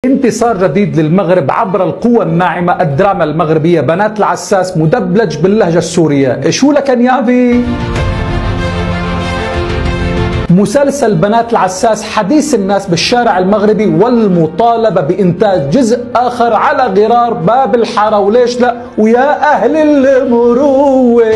انتصار جديد للمغرب عبر القوى الناعمة الدراما المغربية. بنات العساس مدبلج باللهجة السورية. شو لك يافي؟ مسلسل بنات العساس حديث الناس بالشارع المغربي والمطالبة بإنتاج جزء آخر على غرار باب الحارة، وليش لا ويا أهل المروة.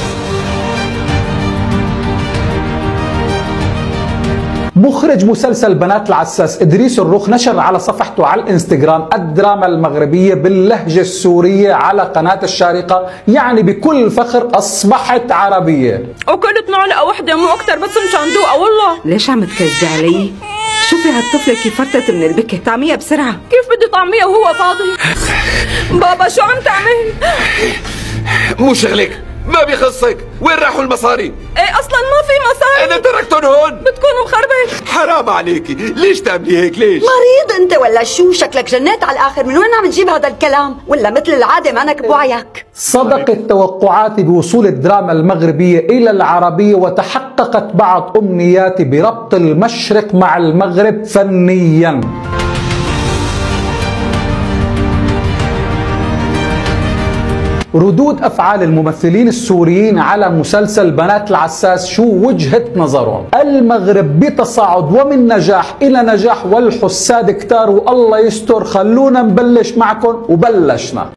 مخرج مسلسل بنات العساس إدريس الروخ نشر على صفحته على الانستغرام الدراما المغربية باللهجة السورية على قناة الشارقة، يعني بكل فخر أصبحت عربية. وكلت معلقة وحدة مو أكتر بس مشان دوقة والله. ليش عم تكذبي علي؟ شوفي هالطفلة كيف فرتت من البكي، طعميها بسرعة. كيف بدي طعميها وهو فاضي؟ بابا شو عم تعمل؟ مو شغلك، ما بيخصك. وين راحوا المصاري؟ ايه اصلا ما في مصاري. انا تركتهم هون. بتكونوا مخربين. حرام عليكي، ليش تعملي هيك؟ ليش؟ مريض انت ولا شو؟ شكلك جنيت على الاخر. من وين عم تجيب هذا الكلام؟ ولا مثل العاده مانك بوعيك؟ صدقت توقعاتي بوصول الدراما المغربية إلى العربية، وتحققت بعض أمنياتي بربط المشرق مع المغرب فنيا. ردود أفعال الممثلين السوريين على مسلسل بنات العساس شو وجهة نظرهم؟ المغرب بتصاعد ومن نجاح إلى نجاح، والحساد كتار والله يستر. خلونا نبلش معكم وبلشنا.